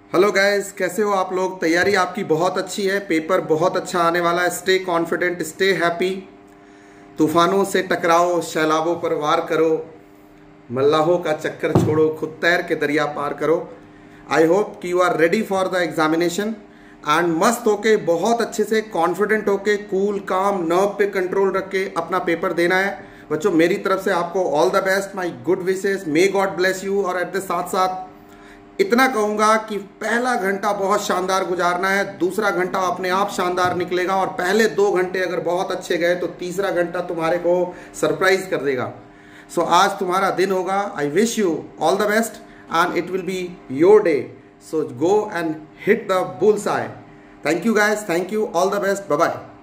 Hello guys, कैसे हो आप लोग। तैयारी आपकी बहुत अच्छी है, पेपर बहुत अच्छा आने वाला है। Stay confident, stay happy. तूफानों से टकराओ, सैलाबों पर वार करो, मल्लाहों का चक्कर छोड़ो, खुद तैर के दरिया पार करो। आई होप कि you are ready for the examination and मस्त होके, बहुत अच्छे से कॉन्फिडेंट होके, कूल काम, नर्व पे कंट्रोल रख के अपना पेपर देना है। बच्चों, मेरी तरफ से आपको all the best, my good wishes, may God bless you. और एट द साथ साथ इतना कहूंगा कि पहला घंटा बहुत शानदार गुजारना है, दूसरा घंटा अपने आप शानदार निकलेगा, और पहले 2 घंटे अगर बहुत अच्छे गए तो तीसरा घंटा तुम्हारे को सरप्राइज कर देगा। सो आज तुम्हारा दिन होगा। I wish you all the best and it will be your day. So go and hit the bull's eye. Thank you guys, thank you, all the best, bye bye.